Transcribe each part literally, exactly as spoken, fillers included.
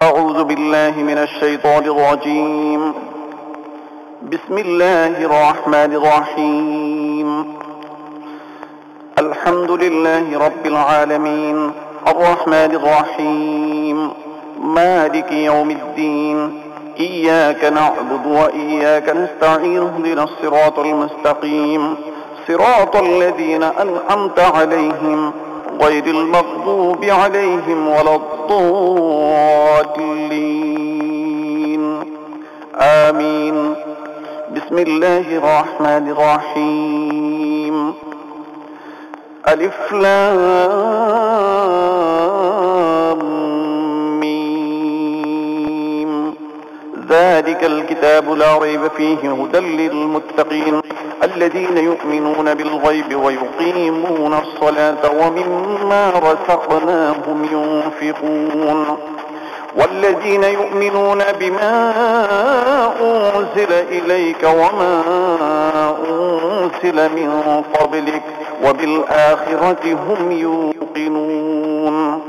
أعوذ بالله من الشيطان الرجيم. بسم الله الرحمن الرحيم. الحمد لله رب العالمين، الرحمن الرحيم، مالك يوم الدين، إياك نعبد وإياك نستعين، اهدنا الصراط المستقيم، صراط الذين أنعمت عليهم غير المغضوب عليهم ولا الضالين، آمين. بسم الله الرحمن الرحيم. ألف لام ميم. ذلك الكتاب لا ريب فيه هدى للمتقين الذين يؤمنون بالغيب ويقيمون الصلاة ومما رزقناهم ينفقون والذين يؤمنون بما أنزل إليك وما أنزل من قبلك وبالآخرة هم يوقنون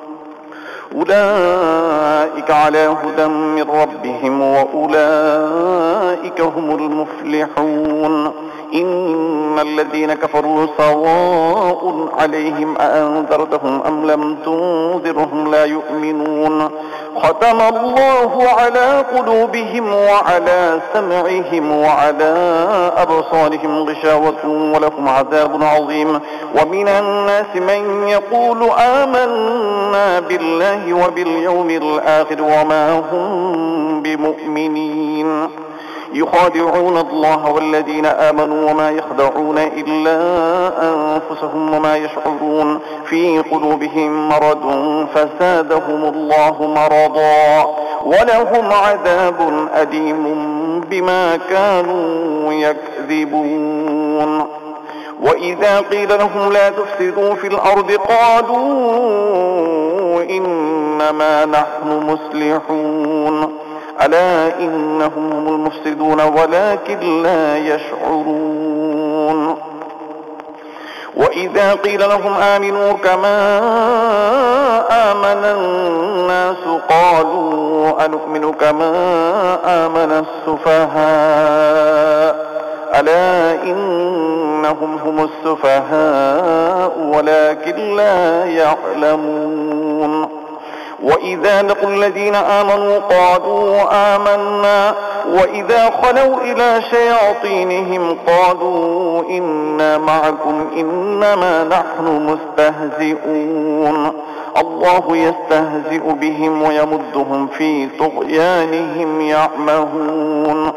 أولئك على هدى من ربهم وأولئك هم المفلحون. إن الذين كفروا سواء عليهم أأنذرتهم أم لم تنذرهم لا يؤمنون. ختم الله على قلوبهم وعلى سمعهم وعلى أبصارهم غشاوة ولهم عذاب عظيم. ومن الناس من يقول آمنا بالله وباليوم الآخر وما هم بمؤمنين. يخادعون الله والذين آمنوا وما يخدعون إلا أنفسهم وما يشعرون. في قلوبهم مرض فزادهم الله مرضا ولهم عذاب أليم بما كانوا يكذبون. وإذا قيل لهم لا تفسدوا في الأرض قالوا إنما نحن مصلحون ألا إنهم هم المفسدون ولكن لا يشعرون. وإذا قيل لهم آمنوا كما آمن الناس قالوا أنؤمن كما آمن السفهاء ألا إنهم هم السفهاء ولكن لا يعلمون. وإذا لقوا الذين آمنوا قالوا آمنا وإذا خلوا إلى شياطينهم قالوا إنا معكم إنما نحن مستهزئون. الله يستهزئ بهم ويمدهم في طغيانهم يعمهون.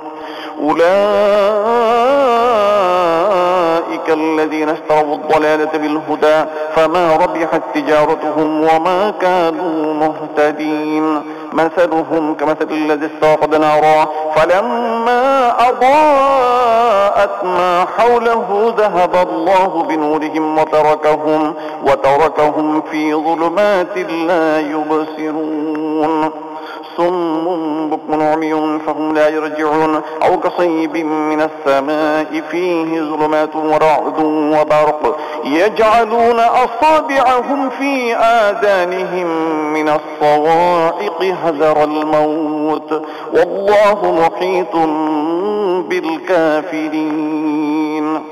أولئك الذين اشتروا الضلالة بالهدى فما ربحت تجارتهم وما كانوا مهتدين. مثلهم كمثل الذي استوقد نارا فلما أضاءت ما حوله ذهب الله بنورهم وتركهم, وتركهم في ظلمات لا يبصرون. صم بكم عمي فهم لا يرجعون. أو كصيب من السماء فيه ظلمات ورعد وبرق يجعلون أصابعهم في آذانهم من الصواعق حذر الموت والله محيط بالكافرين.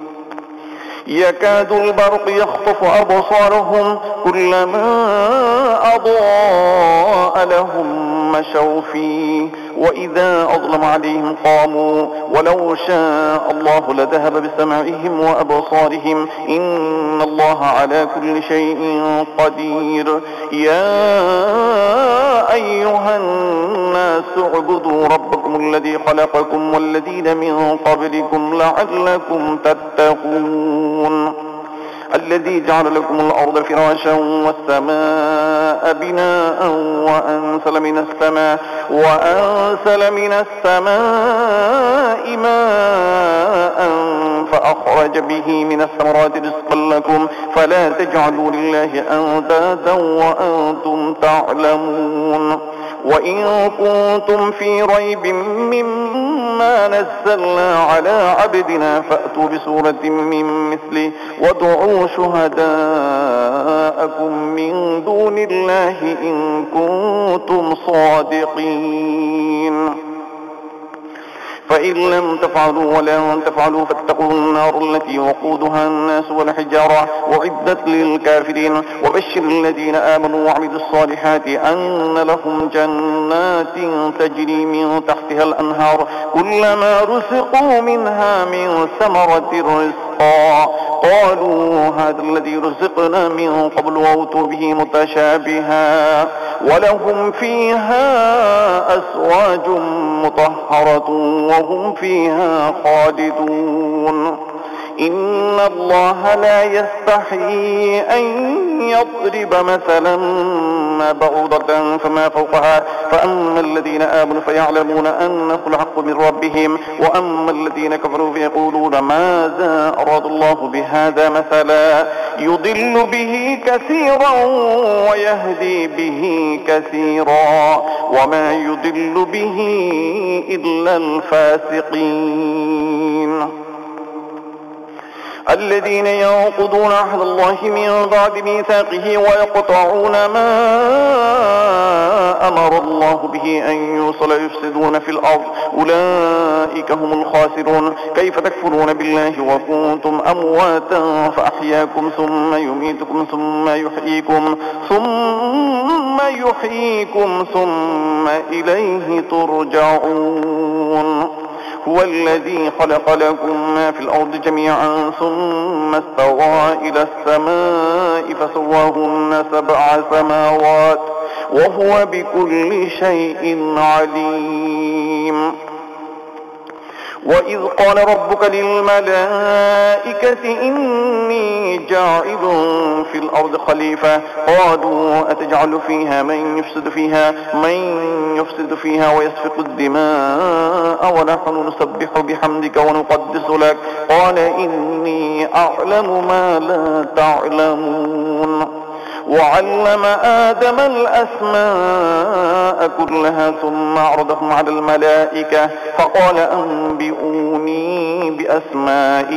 يكاد البرق يخطف أبصارهم كلما أضاء لهم مشوا فيه وإذا أظلم عليهم قاموا ولو شاء الله لذهب بسمعهم وأبصارهم إن الله على كل شيء قدير. يا أيها الناس اعبدوا ربكم الذي خلقكم والذين من قبلكم لعلكم تتقون. الذي جعل لكم الأرض فراشا والسماء بناء وأنزل من السماء وأنزل من السماء ماء فأخرج به من الثمرات رزقا لكم فلا تجعلوا لله أندادا وأنتم تعلمون. وإن كنتم في ريب مما نزلنا على عبدنا فأتوا بسورة من مثله وادعوا شهداءكم من دون الله إن كنتم صادقين. فإن لم تفعلوا ولن تفعلوا فاتقوا النار التي وقودها الناس والحجارة أعدت للكافرين. وبشر الذين آمنوا وعملوا الصالحات أن لهم جنات تجري من تحتها الأنهار كلما رزقوا منها من ثمرة رزقا قالوا هذا الذي رزقنا من قبل وأتوا به متشابها ولهم فيها أزواج مطهرة وهم فيها خالدون. إن الله لا يستحيي أن يضرب مثلا ما بعوضة فما فوقها فأما الذين آمنوا فيعلمون أنه الحق من ربهم وأما الذين كفروا فيقولون ماذا أراد الله بهذا مثلا يضل به كثيرا ويهدي به كثيرا وما يضل به إلا الفاسقين. الذين ينقضون عهد الله من بعد ميثاقه ويقطعون ما أمر الله به أن يوصل يفسدون في الأرض أولئك هم الخاسرون. كيف تكفرون بالله وكنتم أمواتا فأحياكم ثم يميتكم ثم يحييكم ثم يحييكم ثم إليه ترجعون. هو الذي خلق لكم ما في الأرض جميعا ثم استوى إلى السماء فسواهن سبع سماوات وهو بكل شيء عليم. وإذ قال ربك للملائكة إني جاعل في الأرض خليفة قالوا أتجعل فيها من يفسد فيها من يفسد فيها ويسفك الدماء ونحن نسبح بحمدك ونقدس لك قال إني أعلم ما لا تعلمون. وعلم آدم الأسماء كلها ثم عرضهم على الملائكة فقال أنبئوني بأسماء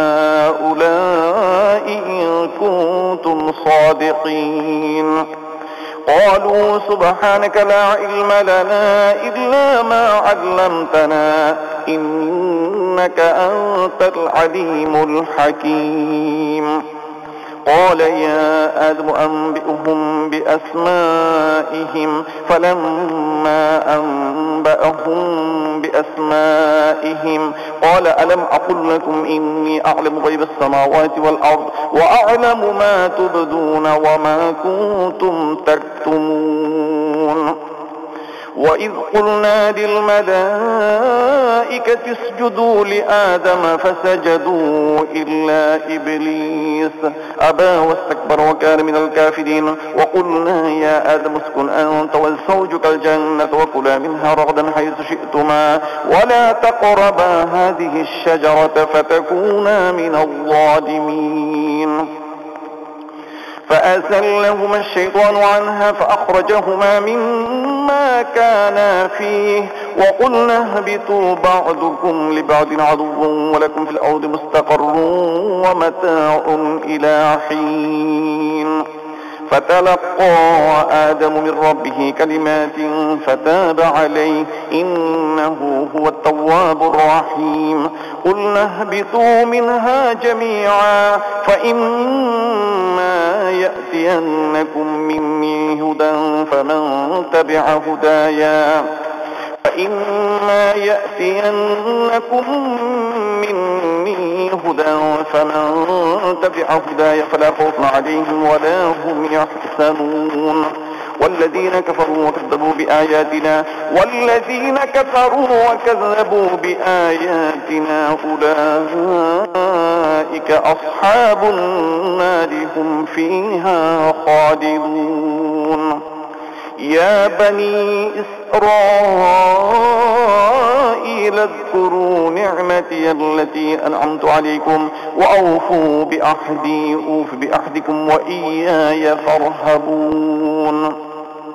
هؤلاء إن كنتم صادقين. قالوا سبحانك لا علم لنا إلا ما علمتنا إنك أنت العليم الحكيم. قال يا آدم أنبئهم بأسمائهم فلما أنبأهم بأسمائهم قال ألم أقل لكم إني أعلم غيب السماوات والأرض وأعلم ما تبدون وما كنتم تكتمون. وإذ قلنا للملائكة اسجدوا لآدم فسجدوا إلا إبليس أبى واستكبر وكان من الكافرين. وقلنا يا آدم اسكن أنت وزوجك الجنة وكلا منها رغدا حيث شئتما ولا تقربا هذه الشجرة فتكونا من الظالمين. فأزلهما الشيطان عنها فأخرجهما مما كانا فيه وقلنا اهبطوا بعضكم لبعض عدو ولكم في الأرض مستقر ومتاع إلى حين. فتلقى آدم من ربه كلمات فتاب عليه إنه هو التواب الرحيم. قلنا اهبطوا منها جميعا فإما يأتينكم مني هدى فمن تبع هدايا فإما يأتينكم مني هدى فمن تبع هداي فلا خوف عليهم ولا هم يحزنون. والذين كفروا وكذبوا بآياتنا والذين كفروا وكذبوا بآياتنا أولئك أصحاب النار هم فيها خالدون. يا بني إسرائيل اذكروا نعمتي التي أنعمت عليكم وأوفوا بأحدي أوف بأحدكم وإياي فارهبون.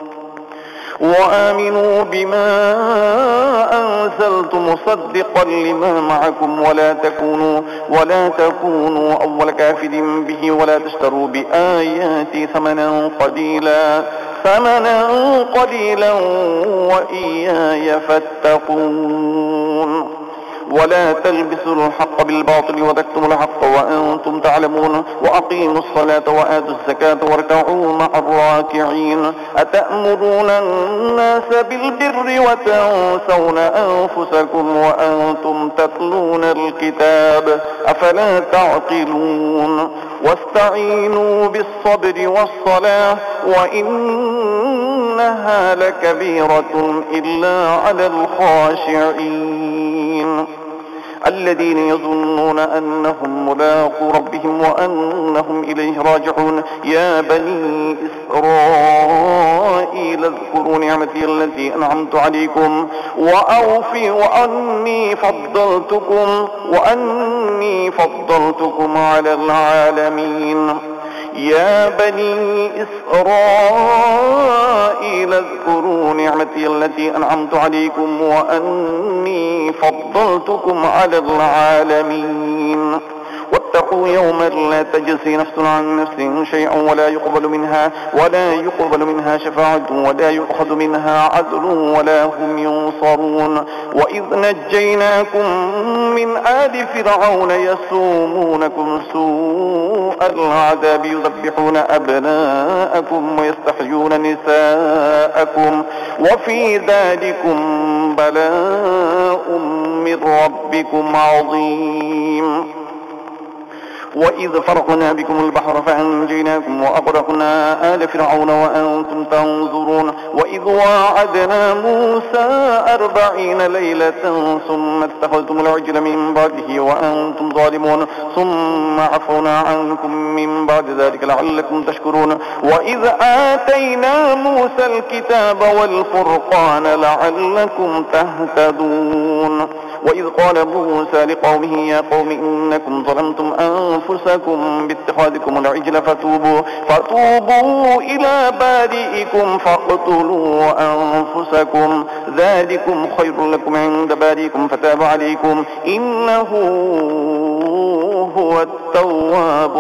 وآمنوا بما أنزلت مصدقا لما معكم ولا تكونوا ولا تكونوا أول كافر به ولا تشتروا بآياتي ثمنا قليلا ثمنا قليلا وإياي فاتقون. ولا تلبسوا الحق بالباطل وتكتموا الحق وأنتم تعلمون. وأقيموا الصلاة وآتوا الزكاة واركعوا مع الراكعين. أتأمرون الناس بالبر وتنسون أنفسكم وأنتم تتلون الكتاب أفلا تعقلون. واستعينوا بالصبر والصلاة وإنها لكبيرة إلا على الخاشعين الذين يظنون أنهم ملاقو ربهم وأنهم إليه راجعون. يا بني إسرائيل اذكروا نعمتي التي أنعمت عليكم وأوفوا وأني فضلتكم وأني فضلتكم على العالمين. يا بني إسرائيل اذكروا نعمتي التي أنعمت عليكم وأني فضلتكم على العالمين. واتقوا يوما لا تجزي نفس عن نفس شيئا ولا يقبل منها ولا يقبل منها شفاعة ولا يؤخذ منها عدل ولا هم ينصرون. وإذ نجيناكم من آل فرعون يسومونكم سوء العذاب يذبحون أبناءكم ويستحيون نساءكم وفي ذلكم بلاء من ربكم عظيم. وإذ فرقنا بكم البحر فأنجيناكم وأغرقنا آل فرعون وأنتم تنظرون. وإذ واعدنا موسى أربعين ليلة ثم اتخذتم العجل من بعده وأنتم ظالمون ثم عفونا عنكم من بعد ذلك لعلكم تشكرون. وإذ آتينا موسى الكتاب والفرقان لعلكم تهتدون. وإذ قال موسى لقومه يا قوم إنكم ظلمتم أنفسكم باتخاذكم العجل فتوبوا, فتوبوا إلى بارئكم فاقتلوا أنفسكم ذلكم خير لكم عند بارئكم فتاب عليكم إنه هو التواب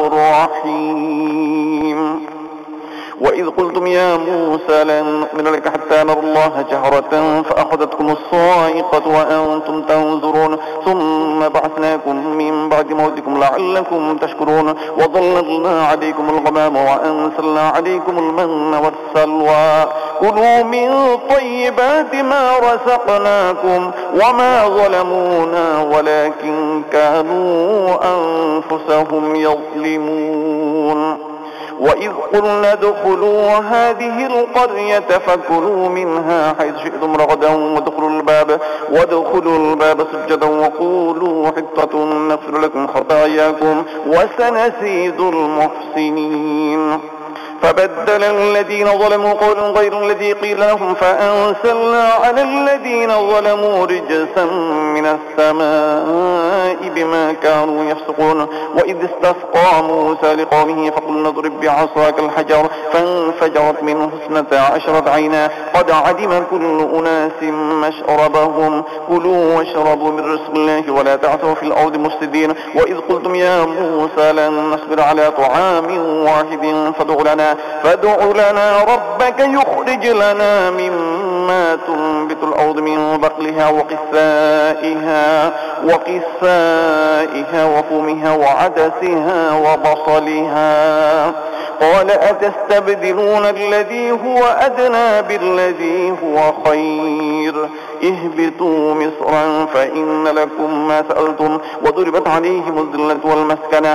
الرحيم. وإذ قلتم يا موسى لن نؤمن لك حتى نرى الله جهرة فأخذتكم الصاعقة وأنتم تنظرون ثم بعثناكم من بعد موتكم لعلكم تشكرون. وظللنا عليكم الغمام وأنزلنا عليكم المن والسلوى كلوا من طيبات ما رزقناكم وما ظلمونا ولكن كانوا أنفسهم يظلمون. وإذ قلنا ادخلوا هذه القرية فكلوا منها حيث شئتم رغدا وادخلوا الباب وادخلوا الباب سجدا وقولوا حطة نغفر لكم خطاياكم وسنزيد المحسنين. فبدل الذين ظلموا قولا غير الذي قيل لهم فأنزلنا على الذين ظلموا رجزا من السماء بما كانوا يفسقون. وإذ استسقى موسى لقومه فقلنا اضرب بعصاك الحجر فانفجرت منه اثنتا عشرة عينا قد علم كل أناس مشربهم كلوا واشربوا من رزق الله ولا تعثوا في الأرض مفسدين. وإذ قلتم يا موسى لن نصبر على طعام واحد فادع لنا فادع لنا ربك يخرج لنا مما تنبت الأرض من بقلها وقثائها وقثائها وفومها وعدسها وبصلها قال أتستبدلون الذي هو أدنى بالذي هو خير اهبطوا مصرا فإن لكم ما سألتم وضربت عليهم الذلة والمسكنة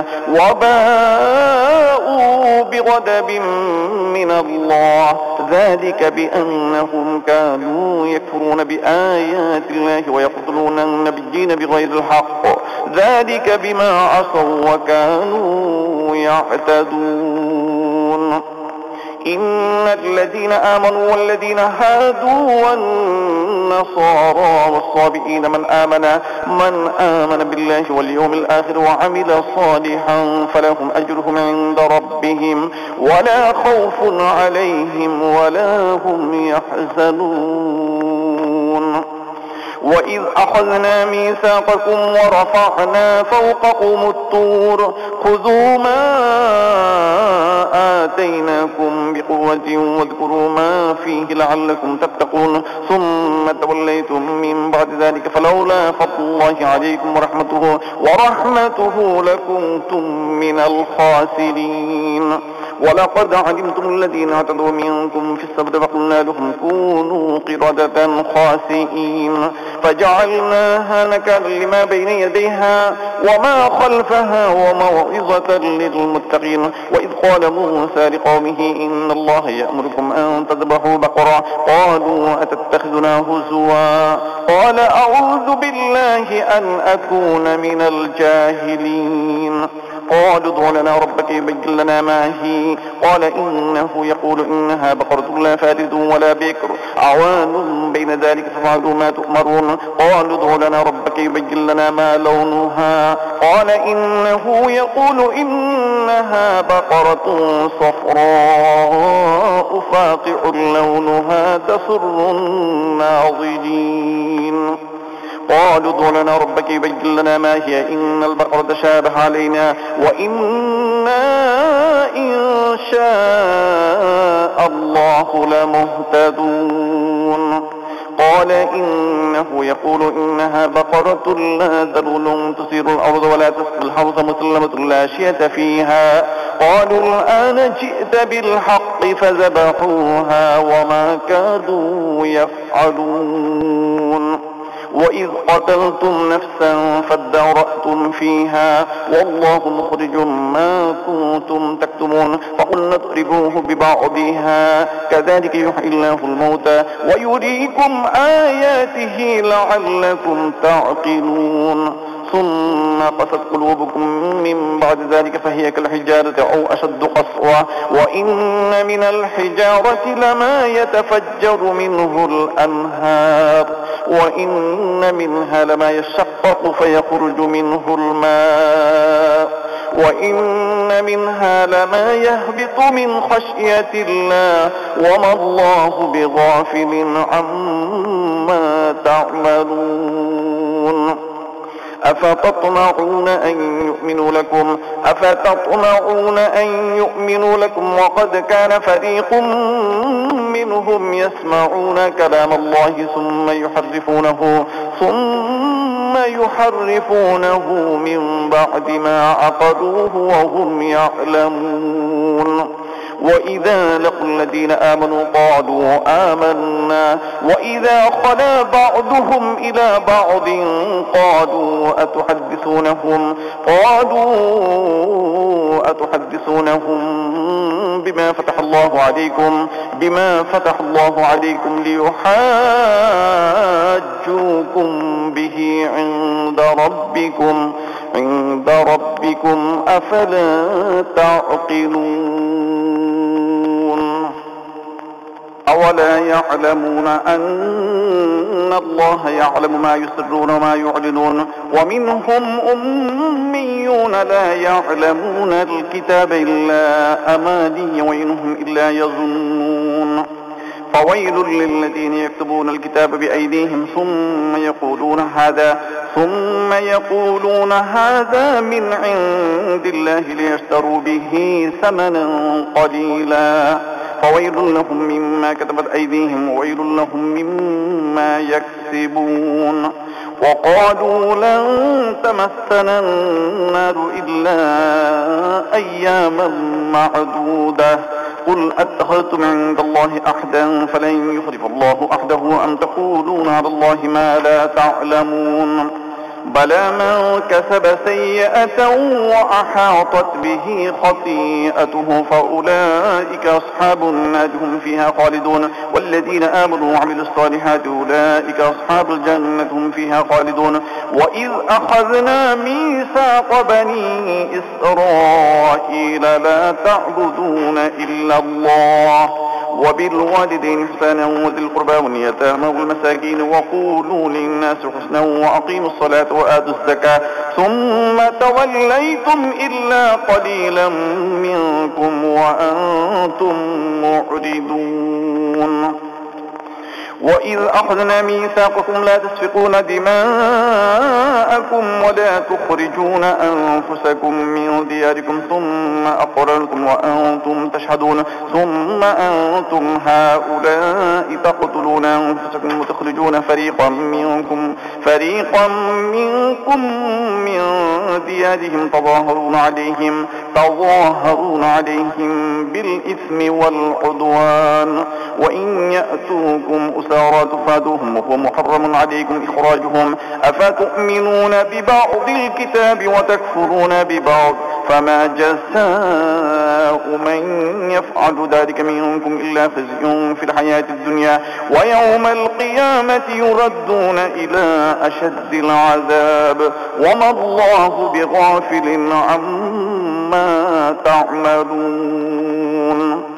وباءوا بغضب من الله ذلك بأنهم كانوا يكفرون بآيات الله ويقتلون النبيين بغير الحق ذلك بما عصوا وكانوا يعتدون. إن الذين آمنوا والذين هادوا والنصارى والصابئين من آمن من آمن بالله واليوم الآخر وعمل صالحا فلهم أجرهم عند ربهم ولا خوف عليهم ولا هم يحزنون. وإذ أخذنا ميثاقكم ورفعنا فوقكم الطور خذوا ما آتيناكم بقوة واذكروا ما فيه لعلكم تتقون ثم توليتم من بعد ذلك فلولا فضل الله عليكم ورحمته ورحمته لكنتم من الخاسرين. ولقد علمتم الذين اعتدوا منكم في السبت فقلنا لهم كونوا قردة خاسئين فجعلناها نكالا لما بين يديها وما خلفها وموعظة للمتقين. وإذ قال موسى لقومه إن الله يأمركم أن تذبحوا بقرة قالوا أتتخذنا هزوا قال أعوذ بالله أن أكون من الجاهلين. قالوا ادع لنا ربك يبين لنا ما هي قال إنه يقول إنها بقرة لا فارض ولا بكر عوان بين ذلك ففعلوا ما تؤمرون. قالوا ادع لنا ربك يبين لنا ما لونها قال إنه يقول إنها بقرة صفراء فاقع لونها تسر الناظرين. قالوا ادع لنا ربك يبين لنا ما هي إن البقرة تشابه علينا وإنا إن شاء الله لمهتدون. قال إنه يقول إنها بقرة لا ذلول تثير الأرض ولا تسقي الحرث مسلمة لا شية فيها. قالوا الآن جئت بالحق فذبحوها وما كادوا يفعلون. وإذ قتلتم نفسا فادارأتم فيها والله مخرج ما كنتم تكتمون فقلنا اضربوه ببعضها كذلك يحيي الله الموتى ويريكم آياته لعلكم تعقلون. ثم قست قلوبكم من بعد ذلك فهي كالحجارة أو أشد قسوة وإن من الحجارة لما يتفجر منه الأنهار وإن منها لما يشقق فيخرج منه الماء وإن منها لما يهبط من خشية الله وما الله بغافل عما تعملون. أفتطمعون أن يؤمنوا لكم أفتطمعون أن يؤمنوا لكم وقد كان فريق منهم يسمعون كلام الله ثم يحرفونه ثم يحرفونه من بعد ما عقلوه وهم يعلمون. وإذا لقوا الذين آمنوا قالوا آمنا وإذا خلا بعضهم إلى بعض قالوا أتحدثونهم قالوا أتحدثونهم بما فتح الله عليكم بما فتح الله عليكم ليحاجوكم به عند ربكم عند ربكم أفلا تعقلون. أولا يعلمون أن الله يعلم ما يسرون وما يعلنون ومنهم أميون لا يعلمون الكتاب إلا أماني وإنهم إلا يظنون. فويل للذين يكتبون الكتاب بأيديهم ثم يقولون هذا ثم يقولون هذا من عند الله ليشتروا به ثمنا قليلا فويل لهم مما كتبت أيديهم وويل لهم مما يكسبون. وقالوا لن تمسنا النار إلا أياما معدودة قل أتخذتم عند الله أحدا فلن يخلف الله أحده أم تقولون على الله ما لا تعلمون. بلى من كسب سيئة وأحاطت به خطيئته فأولئك أصحاب النار هم فيها خالدون والذين آمنوا وعملوا الصالحات أولئك أصحاب الجنة هم فيها خالدون. وإذ أخذنا ميثاق بني إسرائيل لا تعبدون إلا الله وبالوالدين إحسانا وذي القربى واليتامى والمساكين وقولوا للناس حسنا وأقيموا الصلاة وآتوا الزكاة ثم توليتم إلا قليلا منكم وأنتم معرضون. وإذ أخذنا ميثاقكم لا تسفكون دماءكم ولا تخرجون أنفسكم من دياركم ثم أقررتم وأنتم تشهدون ثم أنتم هؤلاء تقتلون أنفسكم وتخرجون فريقا منكم فريقا منكم من ديارهم تظاهرون عليهم تظاهرون عليهم بالإثم والعدوان وإن يأتوكم أسارى تفادوهم وهو محرم عليكم إخراجهم أفتؤمنون ببعض الكتاب وتكفرون ببعض فما جزاء من يفعل ذلك منكم إلا خزي في الحياة الدنيا ويوم القيامة يردون إلى أشد العذاب وما الله بغافل عما تعملون.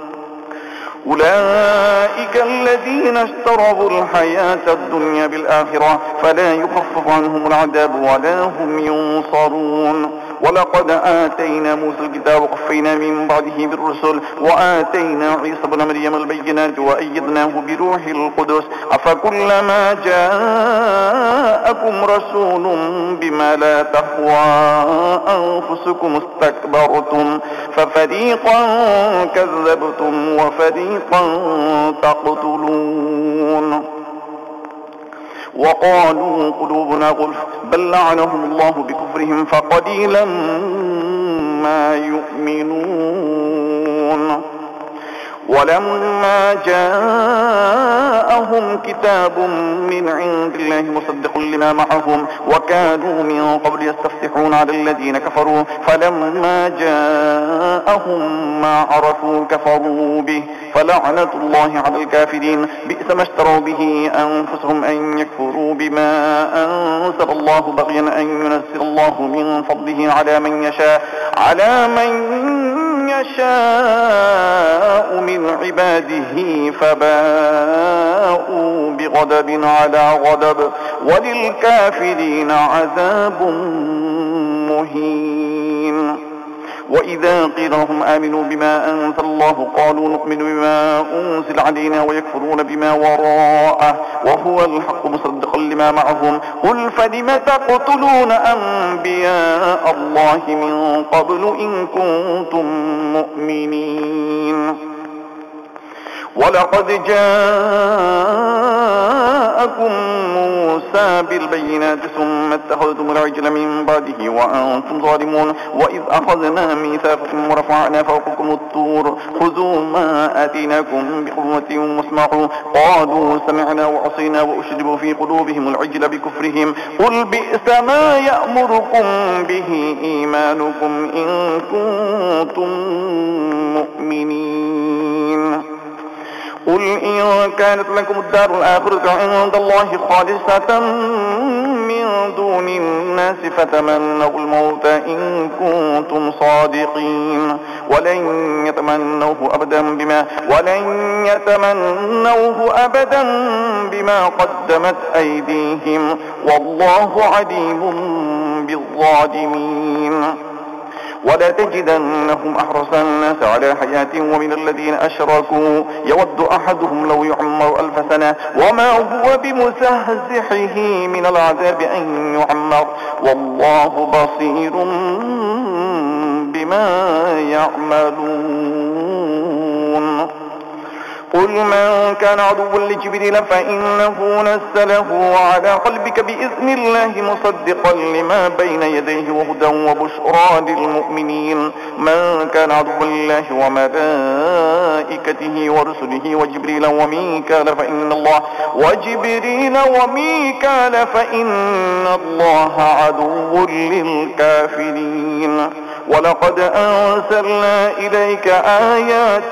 أولئك الذين اشتروا الحياة الدنيا بالآخرة فلا يخفف عنهم العذاب ولا هم ينصرون. ولقد آتينا موسى الكتاب وقفينا من بعده بالرسل وآتينا عيسى بن مريم البينات وأيدناه بروح القدس أفكلما جاءكم رسول بما لا تهوى أنفسكم استكبرتم ففريقا كذبتم وفريقا تقتلون. وقالوا قلوبنا غلف بل لعنهم الله بكفرهم فقليلا ما يؤمنون. ولما جاءهم كتاب من عند الله مصدق لما معهم وكانوا من قبل يستفتحون على الذين كفروا فلما جاءهم ما عرفوا كفروا به فلعنة الله على الكافرين بئس ما اشتروا به أنفسهم أن يكفروا بما أنزل الله بغيا أن ينزل الله من فضله على من يشاء على من يشاء من عباده فباءوا بغضب على غضب وللكافرين عذاب مهين. وإذا قيل لهم آمنوا بما أنزل الله قالوا نؤمن بما أنزل علينا ويكفرون بما وراءه وهو الحق مصدقا لما معهم قل فلم تقتلون أنبياء الله من قبل إن كنتم مؤمنين. ولقد جاءكم موسى بالبينات ثم اتخذتم العجل من بعده وأنتم ظالمون. وإذ أخذنا ميثاقكم ورفعنا فوقكم الطور خذوا ما آتيناكم بقوة واسمعوا قالوا سمعنا وعصينا وأشربوا في قلوبهم العجل بكفرهم قل بئس ما يأمركم به إيمانكم إن كنتم مؤمنين. قل إن كانت لكم الدار الآخرة عند الله خالصة من دون الناس فتمنوا الموت إن كنتم صادقين ولن يتمنوه أبدا بما ولن يتمنوه أبدا بما قدمت أيديهم والله عليم بالظالمين. ولا تجدنهم أحرص الناس على حياة ومن الذين أشركوا يود أحدهم لو يعمر ألف سنة وما هو بمزحزحه من العذاب أن يعمر والله بصير بما يعملون. قل من كان عدوا لجبريل فإنه نزله على قلبك بإذن الله مصدقا لما بين يديه وهدى وبشرى للمؤمنين. من كان عدوا لله وملائكته ورسله وجبريل وميكال فإن الله وجبريل وميكال فإن الله عدو للكافرين. ولقد أنزلنا إليك آيات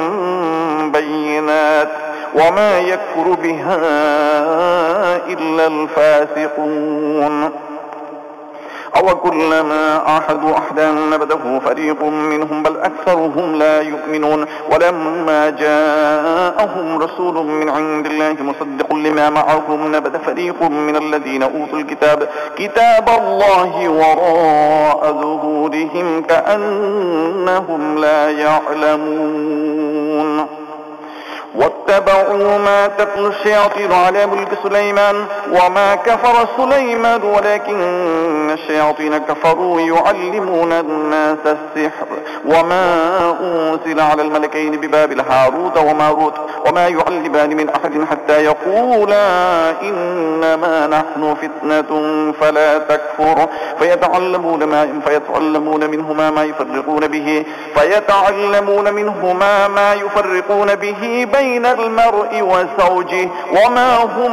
بينات وما يكفر بها إلا الفاسقون. أو كلما عاهدوا عهدا نبذه فريق منهم بل أكثرهم لا يؤمنون. ولما جاءهم رسول من عند الله مصدق لما معهم نبذ فريق من الذين أوتوا الكتاب كتاب الله وراء ظهورهم كأنهم لا يعلمون. واتبعوا ما تتلو الشياطين على ملك سليمان وما كفر سليمان ولكن الشياطين كفروا يعلمون الناس السحر وما أنزل على الملكين ببابل هاروت وماروت وما يعلمان من أحد حتى يقولا إنما نحن فتنة فلا تكفر فيتعلمون ما فيتعلمون منهما ما يفرقون به فيتعلمون منهما ما يفرقون به بين المرء وزوجه وما هم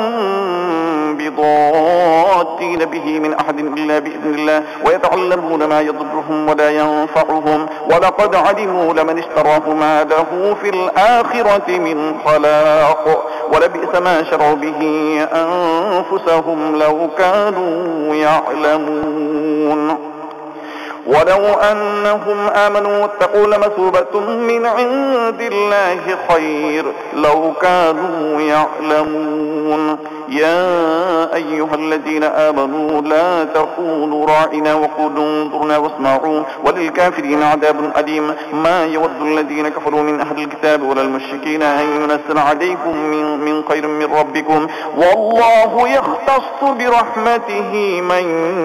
بضادين به من أحد إلا بإذن الله ويتعلمون ما يضرهم ولا ينفعهم ولقد علموا لمن اشتراه ما له في الآخرة من خلاق ولبئس ما شروا به أنفسهم لو كانوا يعلمون ولو أنهم آمنوا واتقوا لمثوبة من عند الله خير لو كانوا يعلمون يا أيها الذين آمنوا لا تقولوا راعنا وقولوا انظرنا واسمعوا وللكافرين عذاب أليم ما يود الذين كفروا من أهل الكتاب ولا المشركين أن ينزل عليكم من, من خير من ربكم والله يختص برحمته من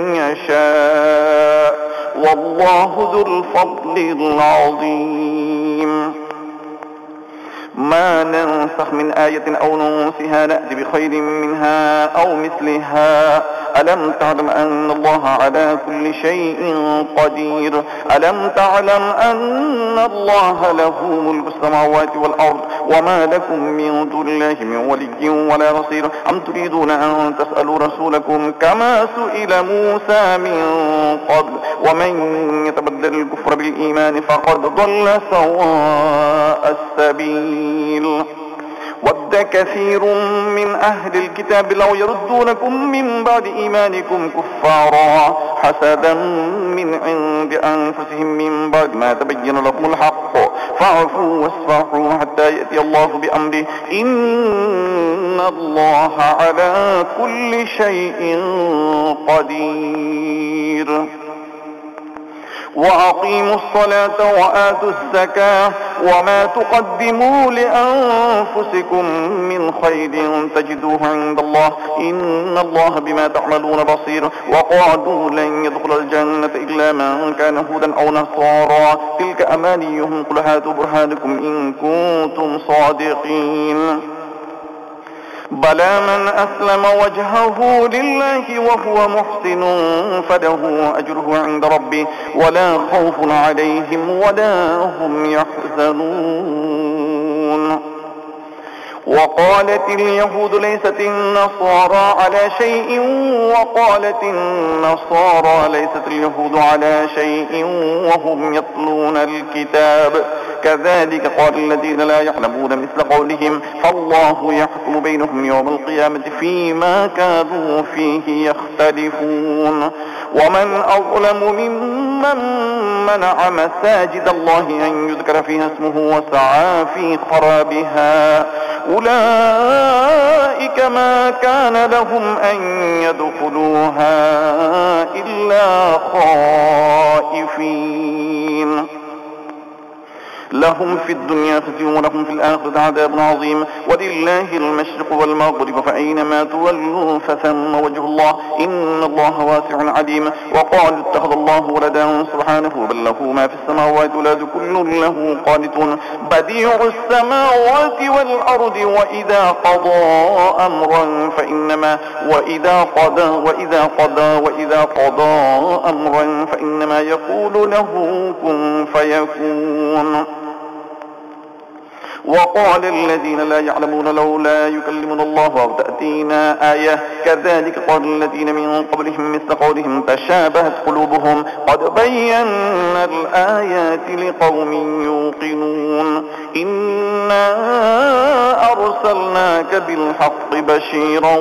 يشاء والله ذو الفضل العظيم ما ننسخ من آية أو ننسها نأتي بخير منها أو مثلها ألم تعلم أن الله على كل شيء قدير ألم تعلم أن الله له ملك السماوات والأرض وما لكم من دون الله من ولي ولا نصير أم تريدون أن تسألوا رسولكم كما سئل موسى من قبل ومن يتبدل الكفر بالإيمان فقد ضل سواء السبيل ود كثير من أهل الكتاب لو يردونكم من بعد إيمانكم كفارا حسدا من عند أنفسهم من بعد ما تبين لكم الحق فاعفوا واصفحوا حتى يأتي الله بأمره إن الله على كل شيء قدير وأقيموا الصلاة وآتوا الزكاة وما تقدموا لأنفسكم من خير تجدوه عند الله إن الله بما تعملون بصير وقالوا لن يدخل الجنة إلا من كان هودا أو نصارى تلك أمانيهم قل هاتوا برهانكم إن كنتم صادقين بلى من أسلم وجهه لله وهو محسن فله أجره عند ربه ولا خوف عليهم ولا هم يحزنون وقالت اليهود ليست النصارى على شيء وقالت النصارى ليست اليهود على شيء وهم يتلون الكتاب كذلك قال الذين لا يعلمون مثل قولهم فالله يحكم بينهم يوم القيامة فيما كانوا فيه يختلفون ومن أظلم ممن منع مساجد الله أن يذكر فيها اسمه وسعى في خرابها أولئك ما كان لهم أن يدخلوها إلا خائفين لهم في الدنيا خزي ولهم في الآخرة عذاب عظيم ولله المشرق والمغرب فأينما تولوا فثم وجه الله إن الله واسع عليم وقالوا اتخذ الله ولدا سبحانه بل له ما في السماوات ولد كل له قانتون بديع السماوات والأرض وإذا قضى أمرا فإنما وإذا قضى وإذا قضى وإذا قضى أمرا فإنما يقول له كن فيكون وقال الذين لا يعلمون لولا يكلمنا الله أو تأتينا آية كذلك قال الذين من قبلهم مثل قولهم تشابهت قلوبهم قد بينا الآيات لقوم يوقنون إنا أرسلناك بالحق بشيرا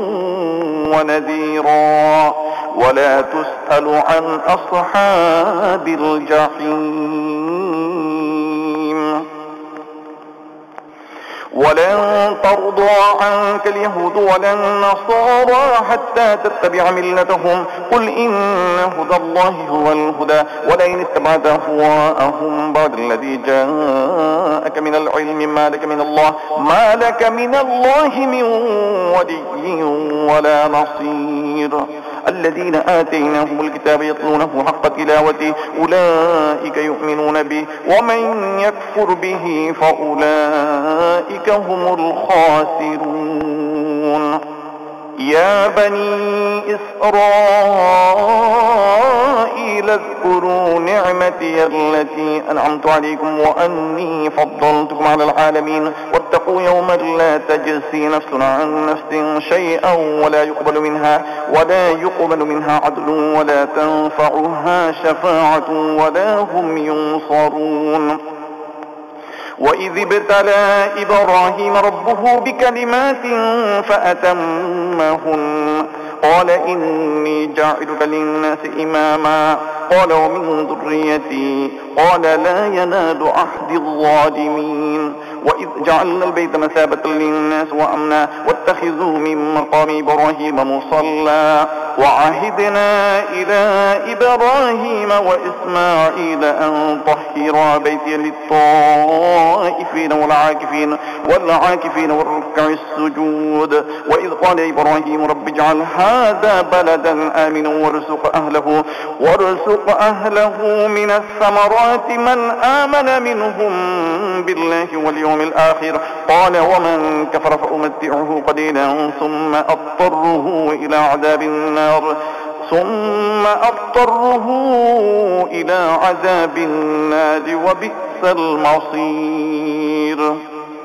ونذيرا ولا تسأل عن أصحاب الجحيم ولن ترضى عنك اليهود ولا النصارى حتى تتبع ملتهم قل إن هدى الله هو الهدى ولئن اتبعت أهواءهم بعد الذي جاءك من العلم ما لك من الله ما لك من الله من ولي ولا نصير الذين آتيناهم الكتاب يتلونه حق تلاوته أولئك يؤمنون به ومن يكفر به فأولئك هم الخاسرون يا بني إسرائيل اذكروا نعمتي التي أنعمت عليكم وأني فضلتكم على العالمين واتقوا يوما لا تجزي نفس عن نفس شيئا ولا يقبل منها ولا يقبل منها عدل ولا تنفعها شفاعة ولا هم ينصرون وإذ ابتلى إبراهيم ربه بكلمات فأتمهن قال إني جاعلك للناس إماما قال ومن ذريتي قال لا ينال عهد الظالمين وإذ جعلنا البيت مثابة للناس وأمنا واتخذوا من مقام إبراهيم مصلى وعهدنا إلى إبراهيم وإسماعيل أن طهرا بيتي للطائفين والعاكفين والعاكفين والركع السجود وإذ قال إبراهيم رب اجعل هذا بلدا آمنا وارزق أهله وارزق أهله من الثمرات من آمن منهم بالله واليوم الآخر قال ومن كفر فأمتعه قليلا ثم أضطره إلى عذاب النار ثم أضطره إلى عذاب النار وبئس المصير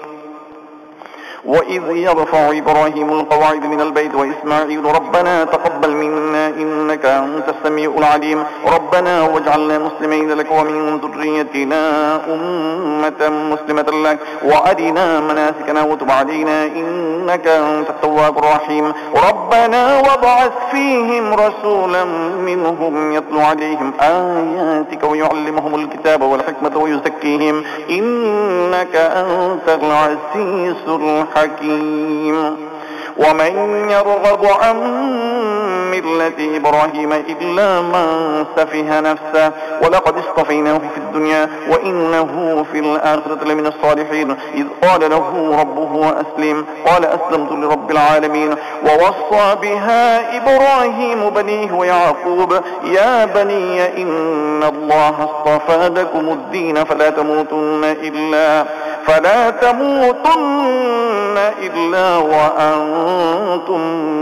وإذ يرفع إبراهيم القواعد من البيت وإسماعيل ربنا تقبل منا إنك أنت السميع العليم ربنا واجعلنا مسلمين لك ومن ذريتنا أمة مسلمة لك وأرنا مناسكنا وتب علينا إنك أنت التواب الرحيم ربنا وابعث فيهم رسولا منهم يتلو عليهم آياتك ويعلمهم الكتاب والحكمة ويزكيهم إنك أنت العزيز الحكيم حكيم ومن يرغب عن ملة إبراهيم إلا من سفه نفسه ولقد اصطفيناه في الدنيا وإنه في الآخرة لمن الصالحين إذ قال له ربه أسلم قال أسلمت لرب العالمين ووصى بها إبراهيم بنيه ويعقوب يا بني إن الله اصطفى لكم الدين فلا تموتن إلا فلا تموتن إلا وأنتم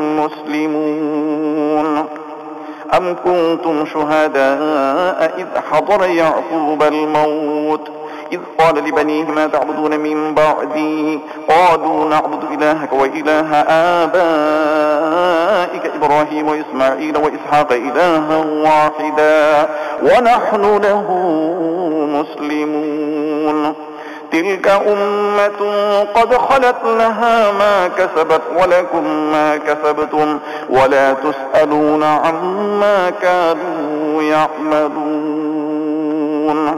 مسلمون أم كنتم شهداء إذ حضر يعقوب الموت إذ قال لبنيه ما تعبدون من بعدي قالوا نعبد إلهك وإله آبائك إبراهيم وإسماعيل وإسحاق إلها واحدا ونحن له مسلمون تلك أمة قد خلت لها ما كسبت ولكم ما كسبتم ولا تسألون عما كانوا يعملون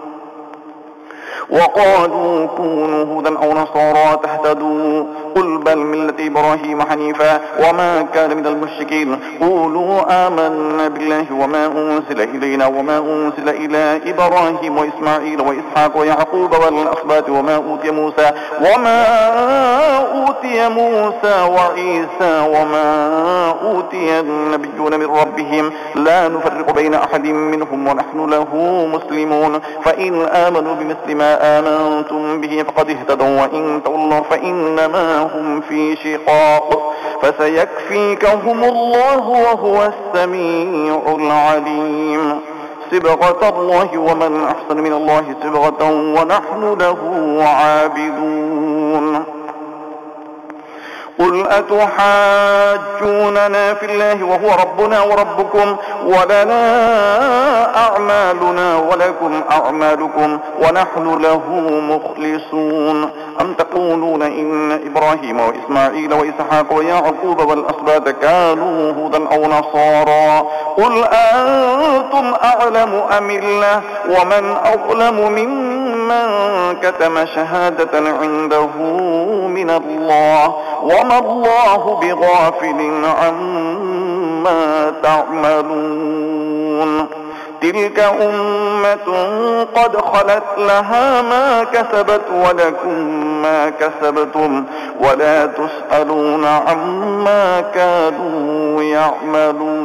وقالوا كونوا هودا أو نصارى تهتدوا قل بل ملة إبراهيم حنيفا وما كان من المشركين قولوا آمنا بالله وما أنزل إلينا وما أنزل إلى إبراهيم وإسماعيل وإسحاق ويعقوب والأسباط وما أوتي موسى وما أوتي موسى وعيسى وما أوتي النبيون من ربهم لا نفرق بين أحد منهم ونحن له مسلمون فإن آمنوا بمثل ما آمنتم به فقد اهتدوا وإن تولوا فإنما هم في شقاق فسيكفيكهم الله وهو السميع العليم صبغة الله ومن أحسن من الله صبغة ونحن له عابدون قل أتحاجوننا في الله وهو ربنا وربكم ولنا أعمالنا ولكم أعمالكم ونحن له مخلصون أم تقولون إن إبراهيم وإسماعيل وإسحاق ويعقوب والأسباط كانوا هودا أو نصارى قل أنتم أعلم أم الله ومن أظلم ممن من كتم شهادة عنده من الله وما الله بغافل عما تعملون. تلك أمة قد خلت لها ما كسبت ولكم ما كسبتم ولا تسألون عما كانوا يعملون.